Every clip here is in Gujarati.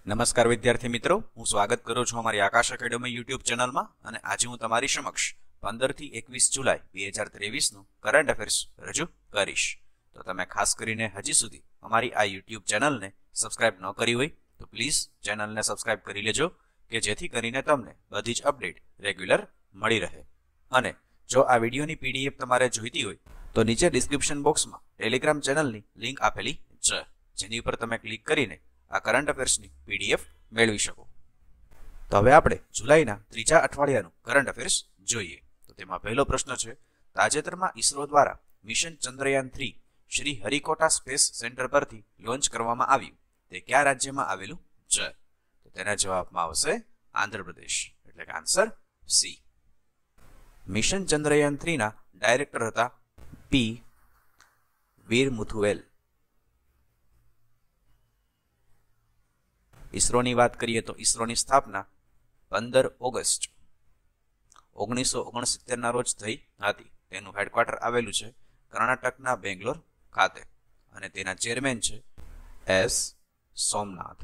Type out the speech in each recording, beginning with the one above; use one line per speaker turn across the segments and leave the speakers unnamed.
નમસ્કાર વિદ્યાર્થી મિત્રો, હું સ્વાગત કરું છું અમારી આકાશ એકેડમી યુટ્યુબ ચેનલમાં અને આજે હું તમારી સમક્ષ 15 થી 21 જુલાઈ 2023 નું કરંટ અફેર્સ રજૂ કરીશ. તો તમે ખાસ કરીને હજી સુધી અમારી આ યુટ્યુબ ચેનલને સબસ્ક્રાઇબ ન કરી હોય તો પ્લીઝ ચેનલને સબસ્ક્રાઇબ કરી લેજો કે જેથી કરીને તમને બધી જ અપડેટ રેગ્યુલર મળી રહે. અને જો આ વિડીયોની પીડીએફ તમારે જોઈતી હોય તો નીચે ડિસ્ક્રિપ્શન બોક્સમાં ટેલિગ્રામ ચેનલની લિંક આપેલી છે, જેની ઉપર તમે ક્લિક કરીને આ કરંટ અફેર્સની પીડીએફ મેળવી શકો. તો હવે આપણે જુલાઈના ત્રીજા અઠવાડિયાનું કરંટ અફેર્સ જોઈએ. તો તેમાં પહેલો પ્રશ્ન છે, તાજેતરમાં ઈસરો દ્વારા mission Chandrayaan 3 Sriharikota space centre પરથી લોન્ચ કરવામાં આવ્યું તે કયા રાજ્યમાં આવેલું છે? તો તેના જવાબમાં આવશે આંધ્રપ્રદેશ, એટલે કે આન્સર સી. મિશન ચંદ્રયાન 3 ના ડાયરેક્ટર હતા પી વીરમુથુવેલ. ઈસરોની વાત કરીએ તો ઈસરોની સ્થાપના 15 ઓગસ્ટ 1969 ના રોજ થઈ હતી. તેનું હેડક્વાર્ટર આવેલું છે કર્ણાટકના બેંગ્લોર ખાતે અને તેના ચેરમેન છે એસ સોમનાથ.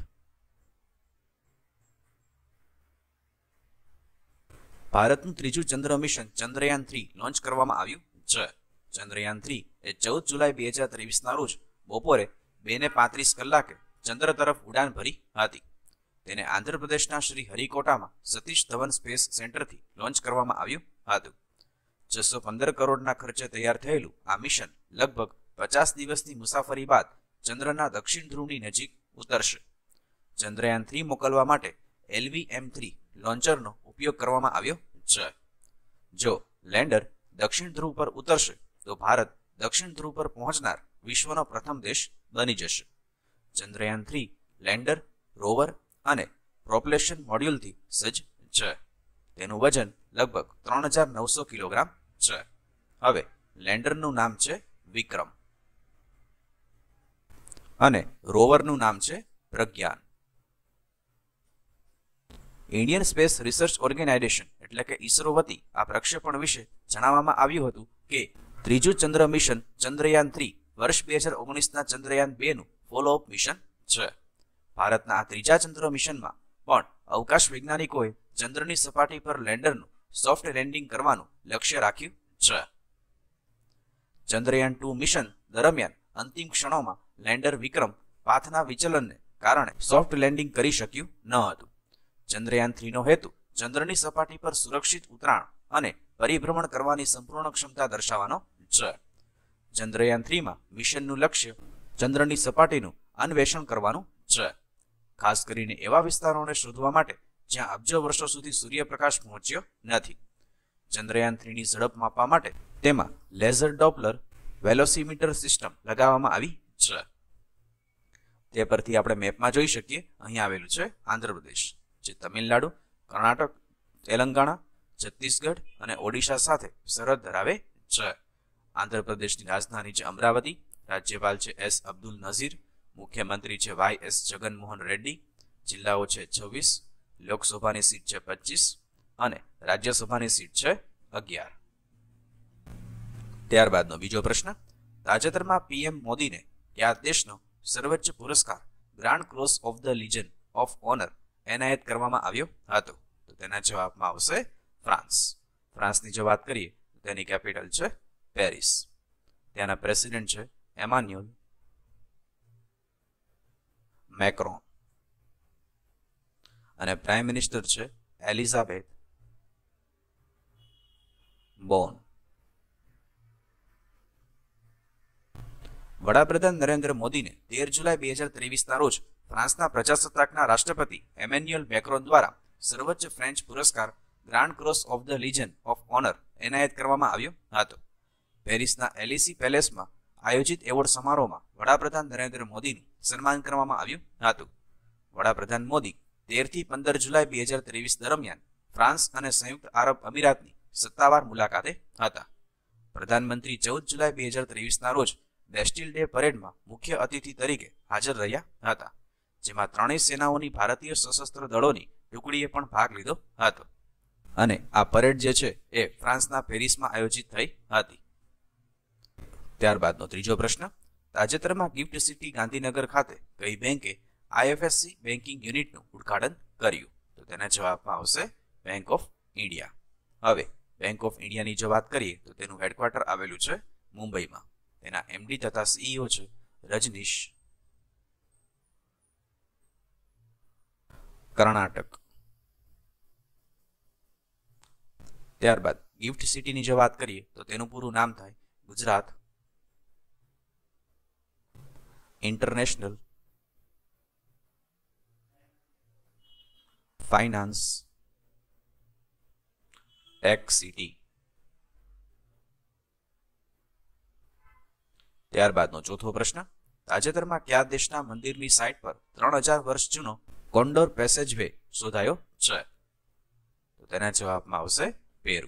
ભારતનું ત્રીજું ચંદ્ર મિશન ચંદ્રયાન 3 લોન્ચ કરવામાં આવ્યું છે. ચંદ્રયાન 3 એ 14 જુલાઈ 2023 ના રોજ બપોરે 2:35 કલાકે ચંદ્ર તરફ ઉડાન ભરી હતી. તેને આંધ્રપ્રદેશના શ્રી હરિકોટામાં સતીશ ધવન સ્પેસ સેન્ટરથી લોન્ચ કરવામાં આવ્યું હતું. 615 કરોડના ખર્ચે તૈયાર થયેલું આ મિશન લગભગ 50 દિવસની મુસાફરી બાદ ચંદ્રના દક્ષિણ ધ્રુવની નજીક ઉતરશે. ચંદ્રયાન 3 મોકલવા માટે LVM-3 લોન્ચરનો ઉપયોગ કરવામાં આવ્યો છે. જો લેન્ડર દક્ષિણ ધ્રુવ પર ઉતરશે તો ભારત દક્ષિણ ધ્રુવ પર પહોંચનાર વિશ્વનો પ્રથમ દેશ બની જશે. ચંદ્રયાન 3 લેન્ડર, રોવર અને પ્રોપલ્શન મોડ્યુલથી સજ્જ છે. તેનું વજન લગભગ 3900 કિલોગ્રામ છે. હવે લેન્ડરનું નામ છે વિક્રમ અને રોવરનું નામ છે Pragyan. Indian space research organisation એટલે કે ઈસરો વતી આ પ્રક્ષેપણ વિશે જણાવવામાં આવ્યું હતું કે ત્રીજું ચંદ્ર મિશન ચંદ્રયાન 3 વર્ષ 2019ના ચંદ્રયાન 2 નું ફોલોઅપ મિશન છે. ભારતના આ ત્રીજા ચંદ્ર મિશનમાં પણ અવકાશ વૈજ્ઞાનિકોએ ચંદ્રની સપાટી પર લેન્ડરનું સોફ્ટ લેન્ડિંગ કરવાનું લક્ષ્ય રાખ્યું છે. ચંદ્રયાન 2 મિશન દરમિયાન અંતિમ ક્ષણોમાં લેન્ડર વિક્રમ પાથના વિચલનને કારણે સોફ્ટ લેન્ડિંગ કરી શક્યું ન હતું. ચંદ્રયાન 3 નો હેતુ ચંદ્રની સપાટી પર સુરક્ષિત ઉતરાણ અને પરિભ્રમણ કરવાની સંપૂર્ણ ક્ષમતા દર્શાવવાનો છે. ચંદ્રયાન 3 માં મિશનનું લક્ષ્ય ચંદ્રની સપાટીનું અન્વેષણ કરવાનું છે, ખાસ કરીને એવા વિસ્તારોને શોધવા માટે જ્યાં અબજો વર્ષો સુધી સૂર્યપ્રકાશ પહોંચ્યો નથી. ચંદ્રયાન 3 ની ઝડપ માપવા માટે તેમાં લેઝર ડોપલર વેલોસીમીટર સિસ્ટમ લગાવવામાં આવી છે. તે પરથી આપણે મેપમાં જોઈ શકીએ, અહીં આવેલું છે આંધ્રપ્રદેશ, જે તમિલનાડુ, કર્ણાટક, તેલંગાણા, છત્તીસગઢ અને ઓડિશા સાથે સરહદ ધરાવે છે. આંધ્રપ્રદેશની રાજધાની છે અમરાવતી, રાજ્યપાલ છે એસ અબ્દુલ નઝીર, મુખ્યમંત્રી છે YS જગનમોહન રેડ્ડી, જિલ્લાઓ છે 26, લોકસભાની સીટ છે 25 અને રાજ્યસભાની સીટ છે 11. ત્યારબાદનો બીજો પ્રશ્ન, તાજેતરમાં PM મોદીને કયા દેશનો સર્વોચ્ચ પુરસ્કાર grand cross of the legion of honour એનાયત કરવામાં આવ્યો હતો? તો તેના જવાબમાં આવશે ફ્રાન્સ. ફ્રાન્સની જો વાત કરીએ તો તેની કેપિટલ છે પેરિસ. ત્યાંના પ્રેસિડેન્ટ છે એમાન્યુઅલ મેક્રોન અને પ્રાઇમ મિનિસ્ટર છે એલિઝાબેથ બોન. વડાપ્રધાન નરેન્દ્ર મોદીને 13 જુલાઈ 2023 ના રોજ ફ્રાન્સના પ્રજાસત્તાકના રાષ્ટ્રપતિ એમેન્યુઅલ મેક્રોન દ્વારા સર્વોચ્ચ ફ્રેન્ચ પુરસ્કાર grand cross of the legion of honour એનાયત કરવામાં આવ્યો હતો. પેરિસના એલિસી પેલેસમાં આયોજિત એવોર્ડ સમારોહમાં વડાપ્રધાન નરેન્દ્ર મોદીનું સન્માન કરવામાં આવ્યું હતું. વડાપ્રધાન મોદી 13 થી 15 જુલાઈ 2023 દરમિયાન ફ્રાન્સ અને સંયુક્ત આરબ અમીરાતની સત્તાવાર મુલાકાતે હતા. પ્રધાનમંત્રી 14 જુલાઈ 2023 ના રોજ બેસ્ટિલ ડે પરેડમાં મુખ્ય અતિથિ તરીકે હાજર રહ્યા હતા, જેમાં ત્રણેય સેનાઓની ભારતીય સશસ્ત્ર દળોની ટુકડીએ પણ ભાગ લીધો હતો અને આ પરેડ જે છે એ ફ્રાન્સના પેરિસમાં આયોજિત થઈ હતી. ત્યારબાદનો ત્રીજો પ્રશ્ન, તાજેતરમાં ગિફ્ટ સિટી ગાંધીનગર ખાતે કઈ બેંકે આઈએફએસસી બેન્કિંગ યુનિટનું ઉદ્ઘાટન કર્યું? તો તેના જવાબમાં આવશે બેંક ઓફ ઇન્ડિયા. હવે બેંક ઓફ ઇન્ડિયાની જો વાત કરીએ તો તેનું હેડક્વાર્ટર આવેલું છે મુંબઈમાં. તેના એમડી તથા સીઈઓ છે રજનીશ કર્ણાટક. ત્યારબાદ ગિફ્ટ સિટીની જો વાત કરીએ તો તેનું પૂરું નામ થાય Gujarat international finance tech city. ત્યારબાદનો ચોથો પ્રશ્ન, તાજેતરમાં કયા દેશના મંદિરની સાઇટ પર 3000 વર્ષ જૂનો કોન્ડોર પેસેજવે શોધાયો છે? તો તેના જવાબમાં આવશે પેરુ.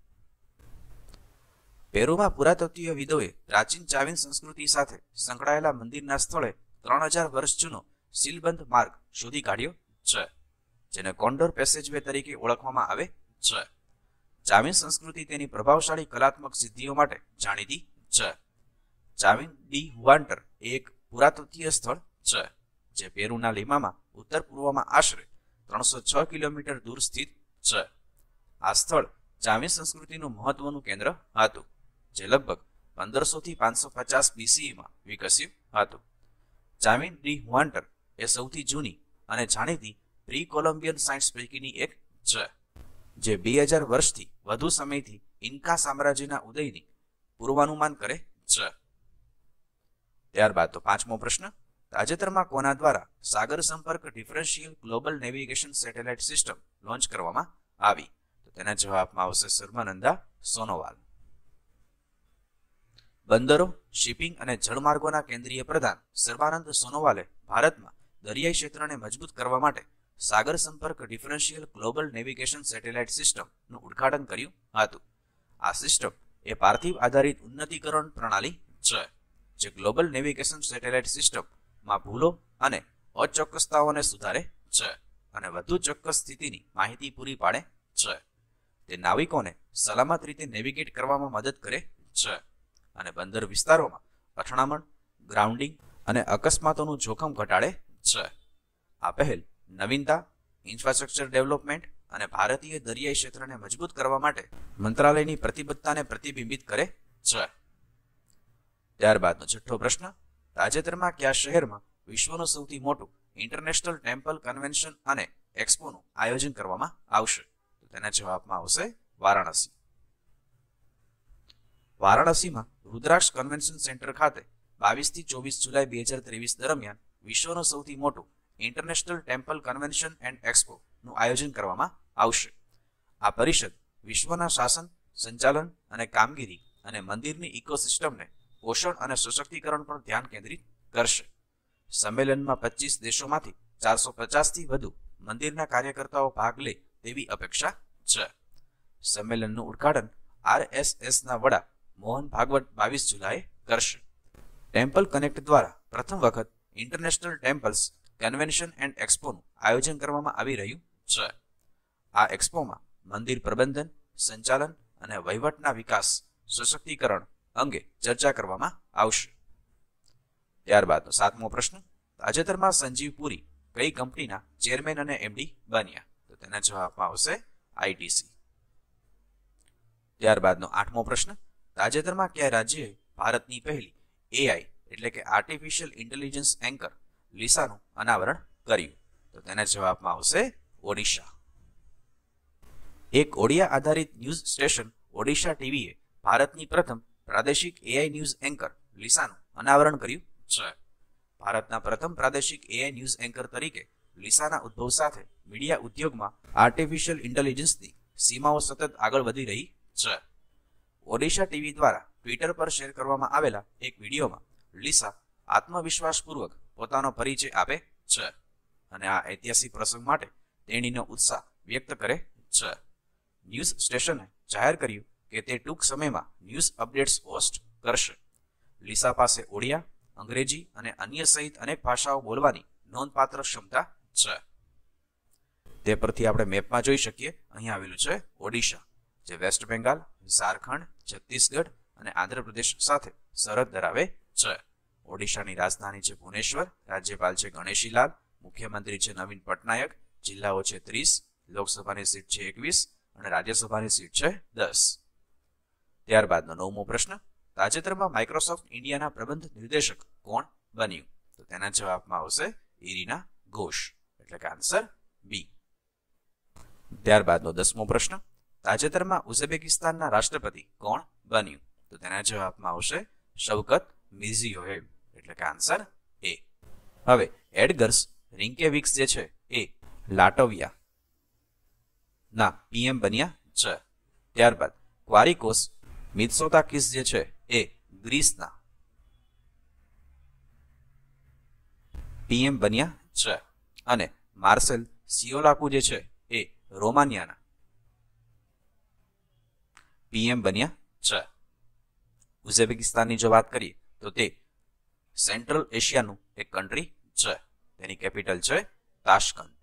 પેરુમાં પુરાતત્વવિદોએ પ્રાચીન ચાવીન સંસ્કૃતિ સાથે સંકળાયેલા મંદિરના સ્થળે 3000 વર્ષ જૂનો સીલબંધ માર્ગ શોધી કાઢ્યો છે, જેને કોન્ડોર પેસેજવે તરીકે ઓળખવામાં આવે છે. ચાવીન સંસ્કૃતિ તેની પ્રભાવશાળી કલાત્મક સિદ્ધિઓ માટે જાણીતી છે. ચાવીન ડી હુઆન્ટર એક પુરાતત્વીય સ્થળ છે, જે પેરુના લીમામાં ઉત્તર પૂર્વમાં આશરે 306 કિલોમીટર દૂર સ્થિત છે. આ સ્થળ ચાવીન સંસ્કૃતિનું મહત્વનું કેન્દ્ર હતું, જે લગભગ 1500 થી 550 BCE માં વિકસ્યું હતું. ચાવીન ડી હુઆન્ટર એ સૌથી જૂની અને જાણીતી પ્રી કોલંબિયન સાઇટ્સ પૈકીની એક છે, જે 2000 વર્ષથી વધુ સમયથી ઇન્કા સામ્રાજ્યના ઉદયની પૂર્વાનુમાન કરે છે. ત્યારબાદ તો પાંચમો પ્રશ્ન, તાજેતરમાં કોના દ્વારા Sagar Sampark differential global navigation satellite system launch કરવામાં આવી? તો તેના જવાબમાં આવશે સર્બાનંદા સોનોવાલ. બંદરો, શિપિંગ અને જળમાર્ગોના કેન્દ્રીય પ્રધાન સર્બાનંદ સોનોવાલે ભારતમાં દરિયાઈ ક્ષેત્રને મજબૂત કરવા માટે સાગર Sampark differential global navigation satellite સિસ્ટમનું ઉદ્ઘાટન કર્યું હતું. આ સિસ્ટમ એ પાર્થિવ આધારિત ઉન્નતીકરણ પ્રણાલી છે, જે ગ્લોબલ નેવિગેશન સેટેલાઇટ સિસ્ટમમાં ભૂલો અને અચોક્કસતાઓને સુધારે છે અને વધુ ચોક્કસ સ્થિતિની માહિતી પૂરી પાડે છે. તે નાવિકોને સલામત રીતે નેવિગેટ કરવામાં મદદ કરે છે અને બંદર વિસ્તારોમાં અથડામણ, ગ્રાઉન્ડિંગ અને અકસ્માતોનું જોખમ ઘટાડે છે. આ પહેલ નવીનતા, ઇન્ફ્રાસ્ટ્રક્ચર ડેવલપમેન્ટ અને ભારતીય દરિયાઈ ક્ષેત્રને મજબૂત કરવા માટે મંત્રાલયની પ્રતિબદ્ધતાને પ્રતિબિંબિત કરે છે. ત્યારબાદનો છઠ્ઠો પ્રશ્ન, તાજેતરમાં કયા શહેરમાં વિશ્વનું સૌથી મોટું ઇન્ટરનેશનલ ટેમ્પલ કન્વેન્શન અને એક્સપોનું આયોજન કરવામાં આવશે? તો તેના જવાબમાં આવશે વારાણસી. વારાણસીમાં રુદ્રાક્ષ કન્વેન્શન સેન્ટર ખાતે 22 થી 24 જુલાઈ 2023 દરમિયાન વિશ્વનું સૌથી મોટું international temple convention and expo નું આયોજન કરવામાં આવશે. આ પરિષદ વિશ્વના શાસન, સંચાલન અને કામગીરી અને મંદિરની ઇકોસિસ્ટમને પોષણ અને સશક્તિકરણ પર ધ્યાન કેન્દ્રિત કરશે. સંમેલનમાં 25 દેશોમાંથી 450 થી વધુ મંદિરના કાર્યકર્તાઓ ભાગ લે તેવી અપેક્ષા છે. સંમેલનનું ઉદ્ઘાટન RSSના વડા મોહન ભાગવત 22 જુલાઈએ કરશે. ટેમ્પલ કનેક્ટ દ્વારા પ્રથમ વખત ઇન્ટરનેશનલ ટેમ્પલ્સ કન્વેન્શન એન્ડ એક્સપોનું આયોજન કરવામાં આવી રહ્યું છે. આ એક્સપોમાં મંદિર પ્રબંધન, સંચાલન અને વહીવટના વિકાસ, સશક્તિકરણ અંગે ચર્ચા કરવામાં આવશે. ત્યારબાદનો સાતમો પ્રશ્ન, તાજેતરમાં સંજીવ પુરી કઈ કંપનીના ચેરમેન અને MD બન્યા? તો તેના જવાબમાં આવશે ITC. ત્યારબાદનો આઠમો પ્રશ્ન, તાજેતરમાં કયા રાજ્યએ ભારતની પહેલી AI એટલે કે આર્ટિફિશિયલ ઇન્ટેલિજન્સ એન્કર લીસાનું અનાવરણ કર્યું? તો તેના જવાબમાં આવશે ઓડિશા. એક ઓડિયા આધારિત ન્યૂઝ સ્ટેશન ઓડિશા ટીવીએ ભારતની પ્રથમ પ્રાદેશિક AI ન્યૂઝ એન્કર લીસાનું અનાવરણ કર્યું છે. ભારતના પ્રથમ પ્રાદેશિક AI ન્યૂઝ એન્કર તરીકે લીસાના ઉદ્ભવ સાથે મીડિયા ઉદ્યોગમાં આર્ટિફિશિયલ ઇન્ટેલિજન્સની સીમાઓ સતત આગળ વધી રહી છે. ઓડિશા ટીવી દ્વારા ટ્વિટર પર શેર કરવામાં આવેલા એક વિડીયોમાં લીસા આત્મવિશ્વાસપૂર્વક પોતાનો પરિચય આપે છે અને આ ઐતિહાસિક પ્રસંગ માટે તેણીનો ઉત્સાહ વ્યક્ત કરે છે. ન્યૂઝ સ્ટેશને જાહેર કર્યું કે તે ટૂંક સમયમાં ન્યૂઝ અપડેટ્સ હોસ્ટ કરશે. લીસા પાસે ઓડિયા, અંગ્રેજી અને અન્ય સહિત અનેક ભાષાઓ બોલવાની નોંધપાત્ર ક્ષમતા છે. તે પરથી આપણે મેપમાં જોઈ શકીએ, અહીં આવેલું છે ઓડિશા, જે વેસ્ટ બેંગાલ, ઝારખંડ, છત્તીસગઢ અને આંધ્રપ્રદેશ સાથે સરહદ ધરાવે છે. ઓડિશાની રાજધાની છે ભુવનેશ્વર, રાજ્યપાલ છે ગણેશીલાલ, મુખ્યમંત્રી છે નવીન પટનાયક, જિલ્લાઓ છે 30, લોકસભાની સીટ છે 21 અને રાજ્યસભાની સીટ છે 10. ત્યારબાદનો 9મો પ્રશ્ન, તાજેતરમાં માઇક્રોસોફ્ટ ઇન્ડિયાના પ્રબંધ નિર્દેશક કોણ બન્યું? તો તેના જવાબમાં આવશે ઇરિના ઘોષ, એટલે કે આન્સર બી. ત્યારબાદનો 10મો પ્રશ્ન, તાજેતરમાં ઉઝબેકિસ્તાનના રાષ્ટ્રપતિ કોણ બન્યું? તો તેના જવાબમાં આવશે શવકત મિર્ઝિયોયેવ, એટલે કે આન્સર એ. હવે એડગર્સ રિંકેવિક્સ જે છે એ લાટવિયા ના પીએમ બન્યા છે. ત્યારબાદ ક્વારિકોસ મિત્સોતાકિસ જે છે એ ગ્રીસના પીએમ બન્યા છે અને માર્સેલ સિયોલાકુ જે છે એ રોમાનિયાના પીએમ બન્યા છે. ઉઝબેકિસ્તાનની જો વાત કરીએ તો તે સેન્ટ્રલ એશિયાનું એક કન્ટ્રી છે. તેની કેપિટલ છે તાશ્કંત.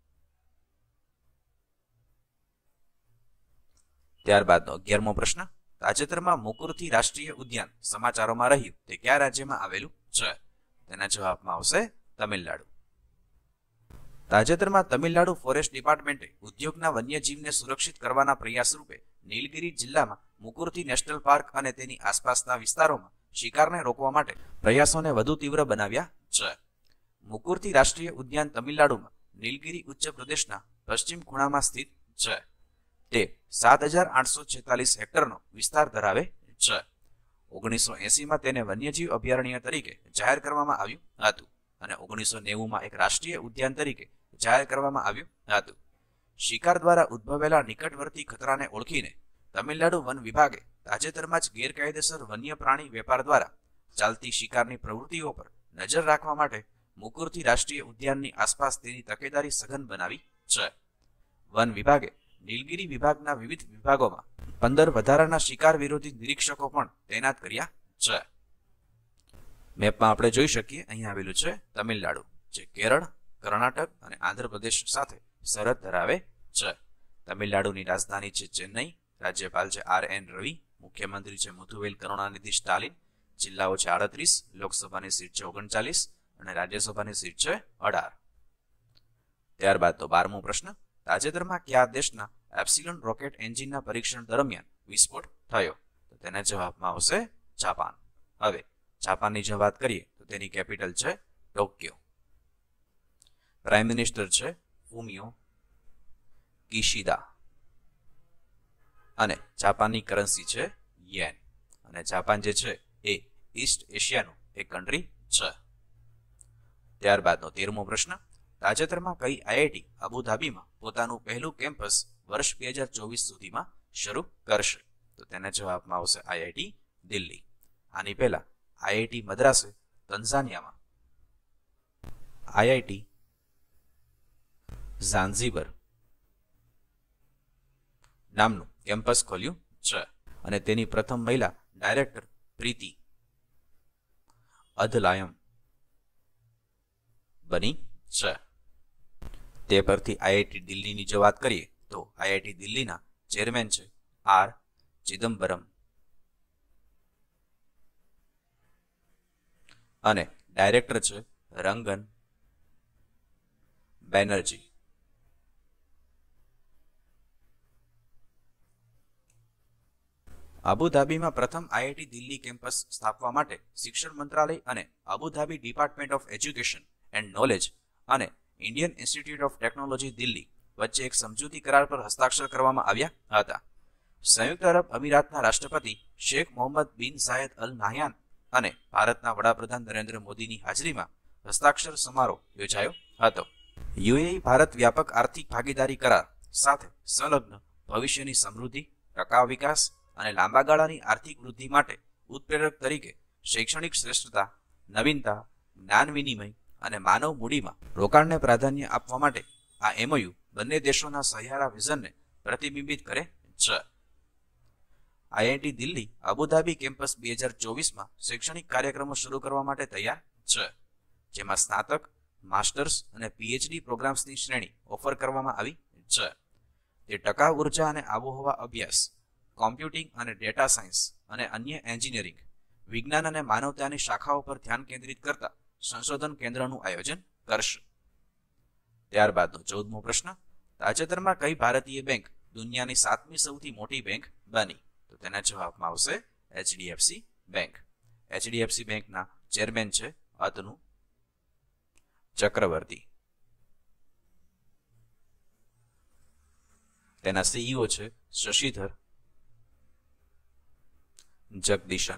ત્યારબાદનો 11મો પ્રશ્ન, તાજેતરમાં મુકુરથી રાષ્ટ્રીય ઉદ્યાન સમાચારોમાં રહ્યું તે કયા રાજ્યમાં આવેલું છે? તેના જવાબમાં આવશે તમિલનાડુ. તાજેતરમાં તમિલનાડુ ફોરેસ્ટ ડિપાર્ટમેન્ટે ઉદ્યોગના વન્યજીવને સુરક્ષિત કરવાના પ્રયાસ રૂપે નીલગિરી જિલ્લામાં મુકુરથી નેશનલ પાર્ક અને તેની આસપાસના વિસ્તારોમાં શિકારને રોકવા માટે પ્રયાસોને વધુ તીવ્ર બનાવ્યા છે. મુકુરથી રાષ્ટ્રીય ઉદ્યાન તમિલનાડુમાં નીલગિરી ઉચ્ચ પ્રદેશના પશ્ચિમ ખૂણામાં સ્થિત છે. તે 7,846 હેક્ટરનો વિસ્તાર ધરાવે છે. 1980માં તેને વન્યજીવ અભયારણ્ય તરીકે જાહેર કરવામાં આવ્યું હતું અને 1990માં એક રાષ્ટ્રીય ઉદ્યાન તરીકે જાહેર કરવામાં આવ્યું હતું. શિકાર દ્વારા ઉદ્ભવેલા નિકટવર્તી ખતરાને ઓળખીને તમિલનાડુ વન વિભાગે તાજેતરમાં જ ગેરકાયદેસર વન્ય પ્રાણી વેપાર દ્વારા ચાલતી શિકારની પ્રવૃત્તિઓ પર નજર રાખવા માટે મુકુરથી રાષ્ટ્રીય ઉદ્યાનની આસપાસ તેની તકેદારી સઘન બનાવી છે. વન વિભાગે નીલગિરી વિભાગના વિવિધ વિભાગોમાં 15 વધારાના શિકાર વિરોધી નિરીક્ષકો પણ તૈનાત કર્યા છે. મેપમાં આપણે જોઈ શકીએ અહીં આવેલું છે તમિલનાડુ, જે કેરળ, કર્ણાટક અને આંધ્રપ્રદેશ સાથે સરહદ ધરાવે છે. તમિલનાડુની રાજધાની છે ચેન્નઈ, રાજ્યપાલ છે RN રવિ, મુખ્યમંત્રી છે મુથુવેલ કરુણાનિધિ સ્ટાલિન, જિલ્લાઓ છે 38, લોકસભાની સીટ છે 39 અને રાજ્યસભાની સીટ છે 18. ત્યારબાદ તો 12મો પ્રશ્ન, તાજેતરમાં કયા દેશના એપ્સિલોન રોકેટ એન્જિનના પરીક્ષણ દરમિયાન વિસ્ફોટ થયો? તો તેના જવાબમાં આવશે જાપાન. હવે જાપાનની જો વાત કરીએ તો તેની કેપિટલ છે ટોક્યો. પ્રાઇમ મિનિસ્ટર છે ફુમિયો કિશિદા અને જાપાનની કરન્સી છે યેન. અને જાપાન જે છે એ ઈસ્ટ એશિયાનું એક કન્ટ્રી છે. ત્યારબાદનો 13મો પ્રશ્ન, તાજેતરમાં કઈ આઈઆઈટી અબુધાબીમાં પોતાનું પહેલું કેમ્પસ વર્ષ 2024 સુધીમાં શરૂ કરશે? તો તેના જવાબમાં આવશે આઈઆઈટી દિલ્હી. આની પહેલા આઈઆઈટી મદ્રાસે તંઝાનિયામાં આઈઆઈટી ઝાંઝીબર નામનું કેમ્પસ ખોલ્યું છે અને તેની પ્રથમ મહિલા ડાયરેક્ટર પ્રીતિ અધલાયમ બની છે. તે પરથી આઈઆઈટી દિલ્હીની જો વાત કરીએ તો આઈઆઈટી દિલ્હીના ચેરમેન છે R ચિદમ્બરમ અને ડાયરેક્ટર છે રંગન બેનર્જી. અબુધાબીમાં પ્રથમ આઈઆઈટી દિલ્હી કેમ્પસ સ્થાપવા માટે શિક્ષણ મંત્રાલય અને Abu Dhabi department of education and knowledge અને Indian institute of technology Delhi વચ્ચે એક સમજૂતી કરાર પર હસ્તાક્ષર કરવામાં આવ્યા હતા. સંયુક્ત અરબ અમીરાતના રાષ્ટ્રપતિ શેખ મોહમ્મદ બિન ઝાયદ અલ નાહયાન અને ભારતના વડાપ્રધાન નરેન્દ્ર મોદીની હાજરીમાં હસ્તાક્ષર સમારોહ યોજાયો હતો. યુએઈ ભારત વ્યાપક આર્થિક ભાગીદારી કરાર સાથે સંલગ્ન ભવિષ્યની સમૃદ્ધિ, ટકાઉ વિકાસ અને લાંબા ગાળાની આર્થિક વૃદ્ધિ માટે ઉત્પ્રેરક તરીકે શૈક્ષણિક શ્રેષ્ઠતા, નવીનતા, જ્ઞાન વિનિમય અને માનવ મૂડીમાં રોકાણને પ્રાધાન્ય આપવા માટે આ એમઓયુ બંને દેશોના સહિયારા વિઝનને પ્રતિબિંબિત કરે છે. આઈઆઈટી દિલ્હી અબુધાબી કેમ્પસ 2024માં શૈક્ષણિક કાર્યક્રમો શરૂ કરવા માટે તૈયાર છે, જેમાં સ્નાતક, માસ્ટર્સ અને પીએચડી પ્રોગ્રામ્સની શ્રેણી ઓફર કરવામાં આવી છે. તે ટકાઉ ઉર્જા અને આબોહવા અભ્યાસ, કોમ્પ્યુટિંગ અને ડેટા સાયન્સ અને અન્ય એન્જિનિયરિંગ, વિજ્ઞાન અને માનવતાની શાખાઓ પર ધ્યાન કેન્દ્રિત કરતા સંશોધન કેન્દ્રનું આયોજન કરશે. ત્યારબાદનો 14મો પ્રશ્ન, તાજેતરમાં કઈ ભારતીય બેંક દુનિયાની 7મી સૌથી મોટી બેંક બની? તો તેના જવાબમાં આવશે એચડીએફસી બેંક. એચડીએફસી બેંકના ચેરમેન છે અતનુ ચક્રવર્તી. તેના સીઈઓ છે શશિધર જગદીશન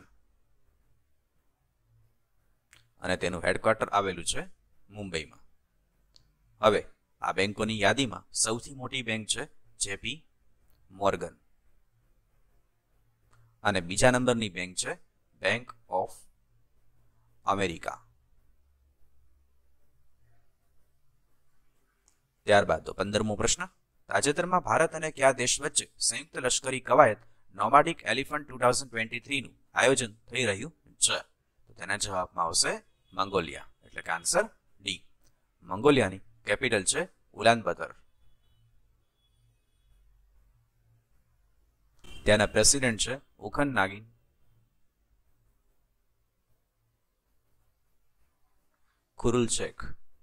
અને તેનું હેડક્વાર્ટર આવેલું છે મુંબઈમાં. હવે આ બેંકોની યાદીમાં સૌથી મોટી બેંક છે જેપી મોર્ગન અને બીજા નંબરની બેંક છે બેંક ઓફ અમેરિકા. ત્યારબાદ 15મો પ્રશ્ન, તાજેતરમાં ભારત અને કયા દેશ વચ્ચે સંયુક્ત લશ્કરી કવાયત નોમાડિક એલિફન્ટ 2023 નું આયોજન થઈ રહ્યું છે? તો તેના જવાબમાં આવશે મંગોલિયા, એટલે કે આન્સર ડી. મંગોલિયાની કેપિટલ છે ઉલાનબતર. ત્યાંના પ્રેસિડેન્ટ છે ઉખન નાગિન ખુરુલચેક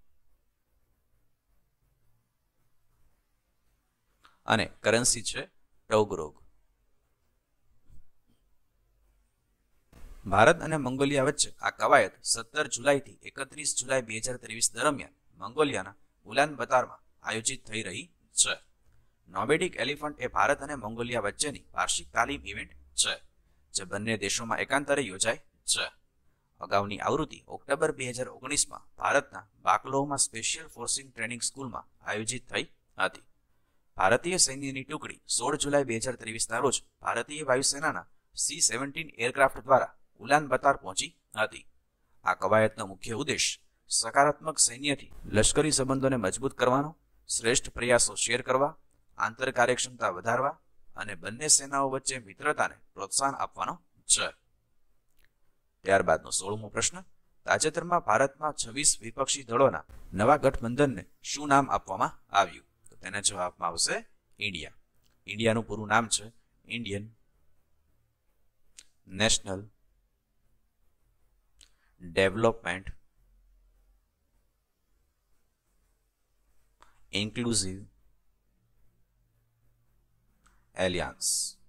અને કરન્સી છે ટોગરોગ. ભારત અને મંગોલિયા વચ્ચે આ કવાયત 17 જુલાઈથી 31 જુલાઈ 2023 દરમિયાન મંગોલિયાના ઉલાનબતારમાં આયોજિત થઈ રહી છે. નોમેડિક એલિફન્ટ એ ભારત અને મંગોલિયા વચ્ચેની વાર્ષિક તાલીમ ઇવેન્ટ છે જે બંને દેશોમાં એકાંતરે યોજાય છે. અગાઉની આવૃત્તિ ઓક્ટોબર 2019માં ભારતના બાકલોવમાં સ્પેશિયલ ફોર્સિંગ ટ્રેનિંગ સ્કૂલમાં આયોજિત થઈ હતી. ભારતીય સૈન્યની ટુકડી 16 જુલાઈ 2023ના રોજ ભારતીય વાયુસેનાના C-17 એરક્રાફ્ટ દ્વારા ઉલાનબતાર પહોંચી હતી. આ કવાયતનો મુખ્ય ઉદ્દેશ સકારાત્મક સૈન્યથી લશ્કરી સંબંધોને મજબૂત કરવાનો, શ્રેષ્ઠ પ્રયાસો શેર કરવા, આંતર કાર્યક્ષમતા વધારવા અને બંને સેનાઓ વચ્ચે મિત્રતાને પ્રોત્સાહન આપવાનો છે. ત્યારબાદનો 16મો પ્રશ્ન, તાજેતરમાં ભારતમાં 26 વિપક્ષી દળોના નવા ગઠબંધનને શું નામ આપવામાં આવ્યું? તો તેના જવાબમાં આવશે ઇન્ડિયા. ઇન્ડિયાનું પૂરું નામ છે Indian national developmental inclusive alliance.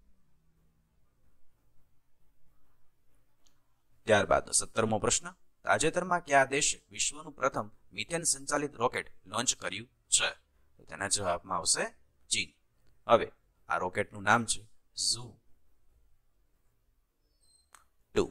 ત્યારબાદ 17મો પ્રશ્ન, તાજેતરમાં કયા દેશે વિશ્વનું પ્રથમ મિથેન સંચાલિત રોકેટ લોન્ચ કર્યું છે? તો તેના જવાબમાં આવશે ચીન. હવે આ રોકેટનું નામ છે ઝુ 2.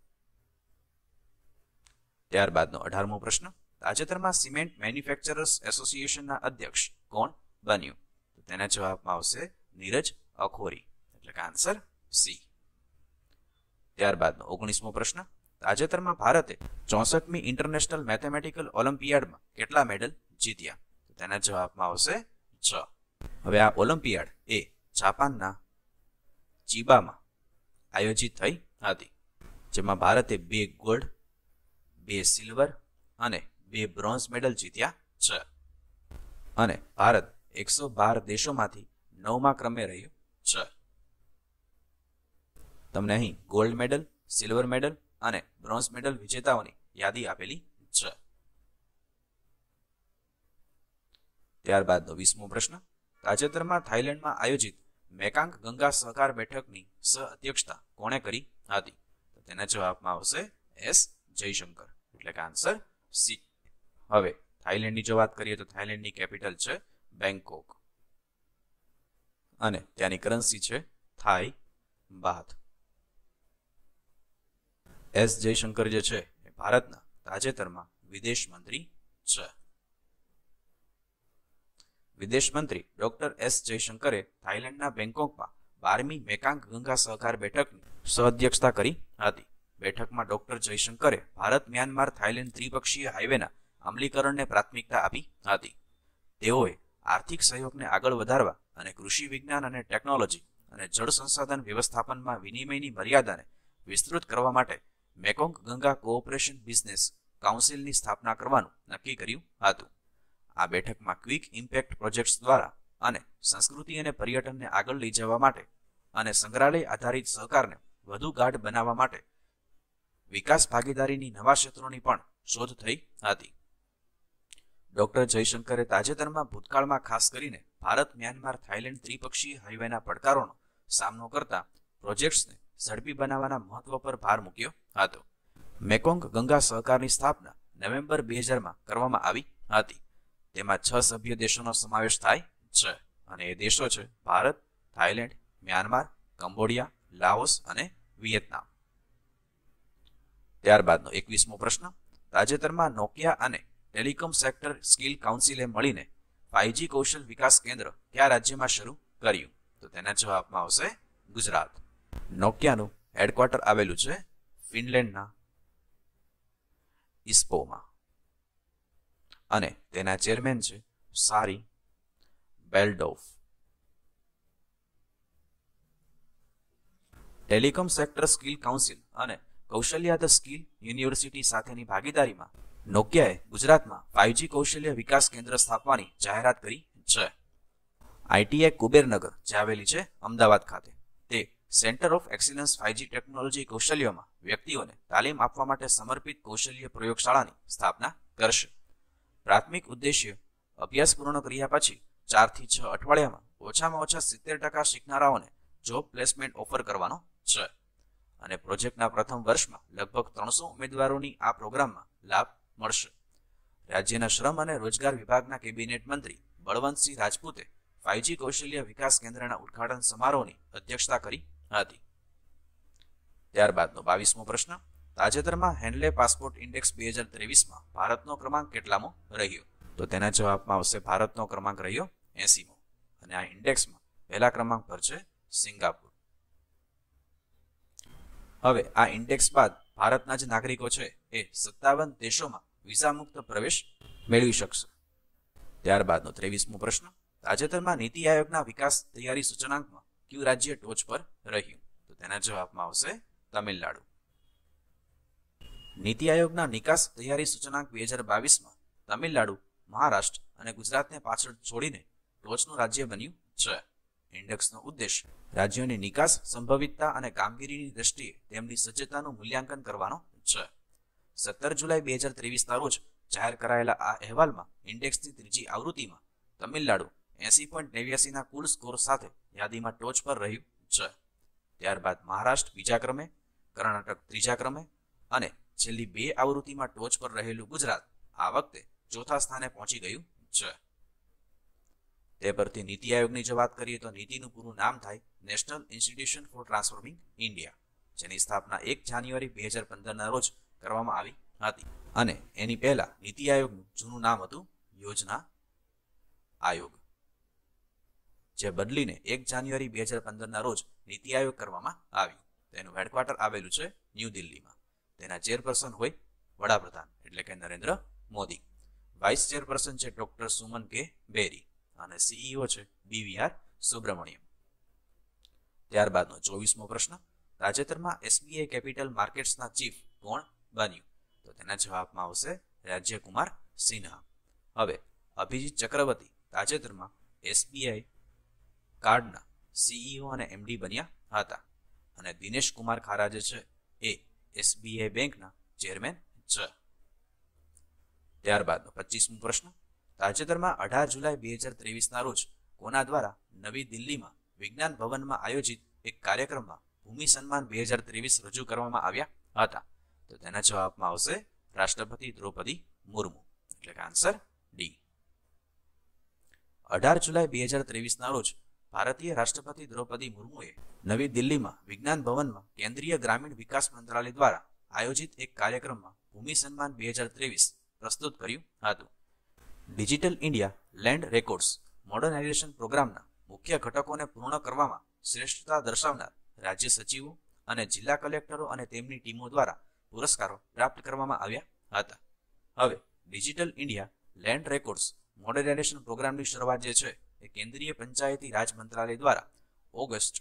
ત્યારબાદનો 18મો પ્રશ્ન, તાજેતરમાં સિમેન્ટ મેન્યુફેક્ચરર્સ એસોસિએશનના અધ્યક્ષ કોણ બન્યું? તો તેના જવાબમાં આવશે નીરજ અખોરી, એટલે કે આન્સર સી. ત્યારબાદનો 19મો પ્રશ્ન, તાજેતરમાં ભારતે 64મી ઇન્ટરનેશનલ મેથેમેટિકલ ઓલિમ્પિયાડમાં કેટલા મેડલ જીત્યા? તો તેના જવાબમાં આવશે 6. હવે આ ઓલિમ્પિયાડ એ જાપાનના ચીબામાં આયોજિત થઈ હતી, જેમાં ભારતે 2 ગોલ્ડ, 2 સિલ્વર અને 2 બ્રોન્ઝ મેડલ જીત્યા છે અને ભારત 112 દેશોમાંથી 9મા ક્રમે રહ્યું છે. તમને અહીં ગોલ્ડ મેડલ, સિલ્વર મેડલ અને બ્રોન્ઝ મેડલ વિજેતાઓની યાદી આપેલી છે. ત્યારબાદનો 20મો પ્રશ્ન, તાજેતરમાં થાઈલેન્ડમાં આયોજિત મેકાંગ ગંગા સહકાર બેઠકની સહ-અધ્યક્ષતા કોણે કરી હતી? તો તેના જવાબમાં આવશે એસ જયશંકર, એટલે કે આન્સર સી. હવે થાઈલેન્ડની જો વાત કરીએ તો થાઈલેન્ડની કેપિટલ છે બેંકોક અને ત્યાંની કરન્સી છે થાઈ બાથ. એસ જયશંકર જે છે એ ભારતના તાજેતરમાં વિદેશ મંત્રી છે. વિદેશ મંત્રી ડોક્ટર એસ જયશંકરે થાઈલેન્ડના બેંકોકમાં 12મી મેકાંગ ગંગા સહકાર બેઠકની સહઅધ્યક્ષતા કરી હતી. બેઠકમાં ડોક્ટર જયશંકરે ભારત મ્યાનમાર થાઈલેન્ડ ત્રિપક્ષીય હાઈવેના અમલીકરણને પ્રાથમિકતા આપી હતી. તેઓએ આર્થિક સહયોગને આગળ વધારવા અને કૃષિ વિજ્ઞાન અને ટેકનોલોજી અને જળ સંસાધન વ્યવસ્થાપનમાં વિનિમયની મર્યાદાને વિસ્તૃત કરવા માટે મેકોંગ ગંગા કોઓપરેશન બિઝનેસ કાઉન્સિલની સ્થાપના કરવાનું નક્કી કર્યું હતું. આ બેઠકમાં ક્વિક ઇમ્પેક્ટ પ્રોજેક્ટ્સ દ્વારા અને સંસ્કૃતિ અને પર્યટનને આગળ લઈ જવા માટે અને સંગ્રહાલય આધારિત સહકારને વધુ ગાઢ બનાવવા માટે વિકાસ ભાગીદારીની નવા ક્ષેત્રોની પણ શોધ થઈ હતી. ડોક્ટર જયશંકરે તાજેતરમાં ભૂતકાળમાં ખાસ કરીને ભારત મ્યાનમાર થાઇલેન્ડ ત્રિપક્ષીય હાઈવેના પડકારોનો સામનો કરતા પ્રોજેક્ટ્સને ઝડપી બનાવવાના મહત્વ પર ભાર મૂક્યો હતો. મેકોંગ ગંગા સહકારની સ્થાપના નવેમ્બર 2000માં કરવામાં આવી હતી. તેમાં 6 સભ્ય દેશોનો સમાવેશ થાય છે અને એ દેશો છે Bharat, Thailand, Myanmar, Cambodia, Laos અને વિયેતનામ. ત્યારબાદનો 21મો પ્રશ્ન. તાજેતરમાં નોકિયા અને ટેલિકોમ સેક્ટર સ્કિલ કાઉન્સિલે મળીને 5G કૌશલ વિકાસ કેન્દ્ર કયા રાજ્યમાં શરૂ કર્યું? તો તેના જવાબમાં આવશે ગુજરાત. નોકિયાનું હેડક્વાર્ટર આવેલું છે ફિનલેન્ડના ઇસ્પોમાં અને તેના ચેરમેન છે સારી બેલ્ડોફ. ટેલિકોમ સેક્ટર સ્કિલ કાઉન્સિલ અને કૌશલ્યા ધ સ્કિલ યુનિવર્સિટી સાથેની ભાગીદારીમાં નોકિયાએ ગુજરાતમાં 5G કૌશલ્ય વિકાસ કેન્દ્ર સ્થાપવાની જાહેરાત કરી છે. આઈટીઆઈ કુબેરનગર જે આવેલી છે અમદાવાદ ખાતે, તે centre of excellence 5G technology કૌશલ્યોમાં વ્યક્તિઓને તાલીમ આપવા માટે સમર્પિત કૌશલ્ય પ્રયોગશાળાની સ્થાપના કરશે. પ્રાથમિક ઉદ્દેશ્ય અભ્યાસ પૂર્ણ કર્યા પછી 4 થી 6 અઠવાડિયામાં ઓછામાં ઓછા 70% શીખનારાઓને જોબ પ્લેસમેન્ટ ઓફર કરવાનો છે અને પ્રોજેક્ટના પ્રથમ વર્ષમાં લગભગ 300 ઉમેદવારોની આ પ્રોગ્રામમાં લાભ મળશે. રાજ્યના શ્રમ અને રોજગાર વિભાગના કેબિનેટ મંત્રી બળવંતસિંહ રાજપૂતે 5G કૌશલ્ય વિકાસ કેન્દ્રના ઉદ્ઘાટન સમારોહની અધ્યક્ષતા કરી હતી. ત્યારબાદનો 22મો પ્રશ્ન. તાજેતરમાં હેન્લે પાસપોર્ટ ઇન્ડેક્સ 2023માં ભારતનો ક્રમાંક કેટલામો રહ્યો? તો તેના જવાબમાં આવશે ભારતનો ક્રમાંક રહ્યો 80મો અને આ ઇન્ડેક્સમાં પહેલા ક્રમાંક પર છે સિંગાપુર. હવે આ ઇન્ડેક્સ બાદ ભારતના જે નાગરિકો છે એ 57 દેશોમાં વિઝા મુક્ત પ્રવેશ મેળવી શકશે. ત્યારબાદનો 23મો પ્રશ્ન. તાજેતરમાં નીતિ આયોગના વિકાસ તૈયારી સૂચનાંકમાં કયું રાજ્ય ટોચ પર રહ્યું? તો તેના જવાબમાં આવશે તમિલનાડુ. નીતિ આયોગના નિકાસ તૈયારી સૂચનાંક 2022માં તમિલનાડુ, મહારાષ્ટ્ર અને ગુજરાતને પાછળ છોડીને ટોચનું રાજ્ય બન્યું છે. ઇન્ડેક્સનો ઉદ્દેશ રાજ્યોની નિકાસ સંભવિતતા અને કામગીરીની દ્રષ્ટિએ તેમની સજ્જતાનું મૂલ્યાંકન કરવાનો છે. 17 જુલાઈ 2023ના રોજ જાહેર કરાયેલા આ અહેવાલમાં ઇન્ડેક્સની ત્રીજી આવૃત્તિમાં તમિલનાડુ 80.89ના કુલ સ્કોર સાથે યાદીમાં ટોચ પર રહ્યું છે. ત્યારબાદ મહારાષ્ટ્ર બીજા ક્રમે, કર્ણાટક ત્રીજા ક્રમે અને છેલ્લી 2 આવૃત્તિમાં ટોચ પર રહેલું ગુજરાત આ વખતે ચોથા સ્થાને પહોંચી ગયું છે. તે પરથી નીતિ આયોગની જો વાત કરીએ તો નીતિનું પૂરું નામ થાય national institution for transforming India, જેની સ્થાપના 1 જાન્યુઆરી 2015ના રોજ કરવામાં આવી હતી અને એની પહેલા નીતિ આયોગનું જૂનું નામ હતું યોજના આયોગ, જે બદલીને 1 જાન્યુઆરી 2015ના રોજ નીતિ આયોગ કરવામાં આવ્યું. તેનું હેડક્વાર્ટર આવેલું છે ન્યૂ દિલ્હીમાં. તેના ચેરપર્સન હોય વડાપ્રધાન એટલે કે નરેન્દ્ર મોદી. વાઇસ ચેરપર્સન છે ડોક્ટર સુમન કે બેરી અને સીઈઓ છે BVR સુબ્રમણ્યમ. ત્યારબાદનો 24મો પ્રશ્ન. તાજેતરમાં SBI કેપિટલ માર્કેટ્સના ચીફ કોણ બન્યું? તો તેના જવાબમાં આવશે રાજ્યકુમાર સિન્હા. હવે અભિજીત ચક્રવર્તી તાજેતરમાં SBI કાર્ડના CEO અને MD બન્યા હતા અને દિનેશ કુમાર ખારા જે છે એ SBI બેંકના ચેરમેન છે. ત્યારબાદનો 25મો પ્રશ્ન. તાજેતરમાં 18 જુલાઈ 2023ના રોજ કોના દ્વારા નવી દિલ્હીમાં વિજ્ઞાન ભવનમાં આયોજિત એક કાર્યક્રમમાં ભૂમિ સન્માન 2023 રજૂ કરવામાં આવ્યા હતા? તો તેના જવાબમાં આવશે રાષ્ટ્રપતિ દ્રૌપદી મુર્મુ, એટલે કે આન્સર ડી. 18 જુલાઈ 2023ના રોજ ભારતીય રાષ્ટ્રપતિ દ્રૌપદી મુર્મુએ નવી દિલ્હીમાં વિજ્ઞાન ભવનમાં કેન્દ્રીય ગ્રામીણ વિકાસ મંત્રાલય દ્વારા આયોજિત એક કાર્યક્રમમાં ભૂમિ સન્માન 2023 પ્રસ્તુત કર્યું હતું. Digital India land records modernisation પ્રોગ્રામના મુખ્ય ઘટકોને પૂર્ણ કરવામાં શ્રેષ્ઠતા દર્શાવનાર રાજ્ય સચિવો અને જિલ્લા કલેક્ટરો અને તેમની ટીમો દ્વારા પુરસ્કારો પ્રાપ્ત કરવામાં આવ્યા હતા. હવે digital India land records modernisation પ્રોગ્રામની શરૂઆત જે છે એ કેન્દ્રીય પંચાયતી રાજ મંત્રાલય દ્વારા ઓગસ્ટ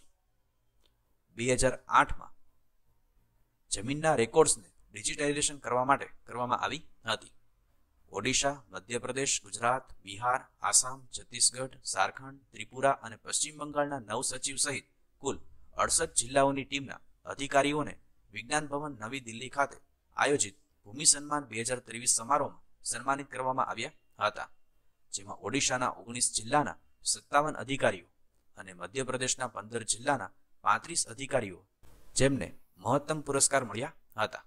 2008માં જમીનના રેકોર્ડ્સને ડિજિટાઇઝેશન કરવા માટે કરવામાં આવી હતી. ઓડિશા, મધ્યપ્રદેશ, ગુજરાત, બિહાર, આસામ, છત્તીસગઢ, ઝારખંડ, ત્રિપુરા અને પશ્ચિમ બંગાળના 9 સચિવ સહિત કુલ 68 જિલ્લાઓની ટીમના અધિકારીઓને વિજ્ઞાન ભવન નવી દિલ્હી ખાતે આયોજિત ભૂમિ સન્માન 2023 સમારોહમાં સન્માનિત કરવામાં આવ્યા હતા, જેમાં ઓડિશાના 19 જિલ્લાના 57 અધિકારીઓ અને મધ્યપ્રદેશના 15 જિલ્લાના 35 અધિકારીઓ જેમને મહત્તમ પુરસ્કાર મળ્યા હતા.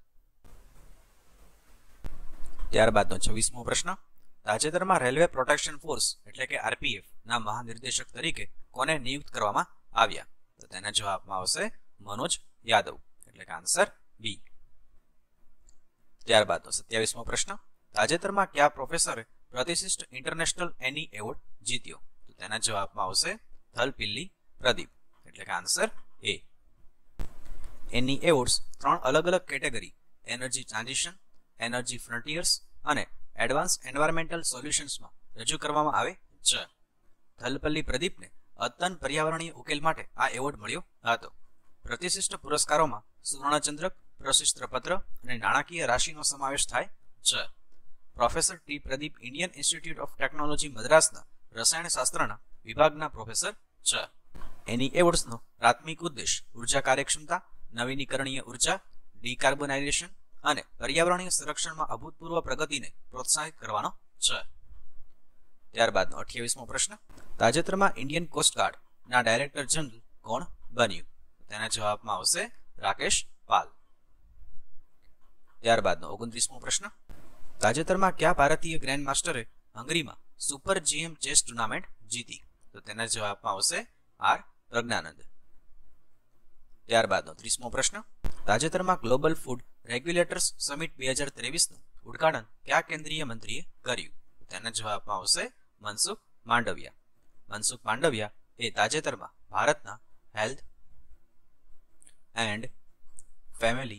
ત્યારબાદનો 26મો પ્રશ્ન. તાજેતરમાં રેલવે પ્રોટેક્શન ફોર્સ એટલે કે આરપીએફ ના મહાનિર્દેશક તરીકે કોને નિયુક્ત કરવામાં આવ્યા? તો તેના જવાબમાં આવશે મનોજ યાદવ, એટલે કે આન્સર બી. ત્યારબાદનો 27મો પ્રશ્ન. તાજેતરમાં કયા પ્રોફેસરે પ્રતિષ્ઠિત ઇન્ટરનેશનલ એની એવોર્ડ જીત્યો? તો તેના જવાબમાં આવશે થલપીલ્લી પ્રદીપ, એટલે કે આન્સર એ. એની એવોર્ડ્સ 3 અલગ અલગ category energy transition, energy frontiers અને એડવાન્સ એન્વાયરમેન્ટલ સોલ્યુશન્સમાં રજૂ કરવામાં આવે છે. થલપલ્લી પ્રદીપને અદ્યતન પર્યાવરણીય ઉકેલ માટે આ એવોર્ડ મળ્યો હતો. પ્રતિષ્ઠિત પુરસ્કારોમાં સુવર્ણચંદ્રક, પ્રશસ્ત્ર પત્ર અને નાણાકીય રાશિનો સમાવેશ થાય છે. Professor T Pradeep Indian institute of technology મદ્રાસના રસાયણશાસ્ત્રના વિભાગના પ્રોફેસર છે. એની એવોર્ડ્સનો પ્રાથમિક ઉદ્દેશ ઉર્જા કાર્યક્ષમતા, નવીનીકરણીય ઉર્જા, ડીકાર્બોનાઇઝેશન અને પર્યાવરણીય સંરક્ષણમાં અભૂતપૂર્વ પ્રગતિને પ્રોત્સાહિત કરવાનો છે. ત્યારબાદનો 28મો પ્રશ્ન. તાજેતરમાં ઇન્ડિયન કોસ્ટગાર્ડ ના ડાયરેક્ટર જનરલ કોણ બન્યું? તેના જવાબમાં આવશે રાકેશ પાલ. ત્યારબાદનો 29મો પ્રશ્ન. તાજેતરમાં કયા ભારતીય ગ્રેન્ડ માસ્ટરે હંગરીમાં સુપર જીએમ ચેસ ટુર્નામેન્ટ જીતી? તો તેના જવાબમાં આવશે આર પ્રજ્ઞાનંદ. ત્યારબાદનો 30મો પ્રશ્ન. તાજેતરમાં ગ્લોબલ ફૂડ રેગ્યુલેટર્સ સમિટ 2023નું ઉદ્ઘાટન કયા કેન્દ્રીય મંત્રીએ કર્યું? તેના જવાબમાં આવશે મનસુખ માંડવિયા. મનસુખ માંડવિયા એ તાજેતરમાં ભારતના હેલ્થ એન્ડ ફેમિલી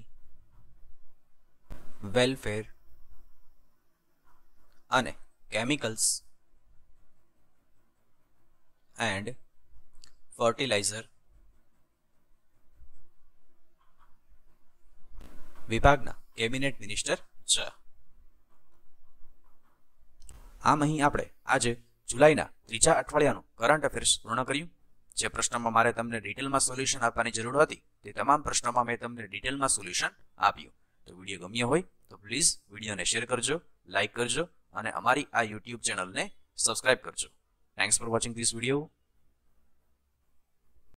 વેલફેર અને કેમિકલ્સ એન્ડ ફર્ટિલાઇઝર વિભાગના કેબિનેટ મિનિસ્ટર છે. આમ અહીં આપણે આજે જુલાઈના 3જા અઠવાડિયાનું કરંટ અફેર્સ પૂર્ણ કર્યું. જે પ્રશ્નમાં મારે તમને ડિટેલમાં સોલ્યુશન આપવાની જરૂર હતી તે તમામ પ્રશ્નોમાં મેં તમને ડિટેલમાં સોલ્યુશન આપ્યું. તો વિડીયો ગમ્યો હોય તો પ્લીઝ વિડીયોને શેર કરજો, લાઇક કરજો અને અમારી આ યુટ્યુબ ચેનલને સબસ્ક્રાઇબ કરજો. Thanks for watching this video.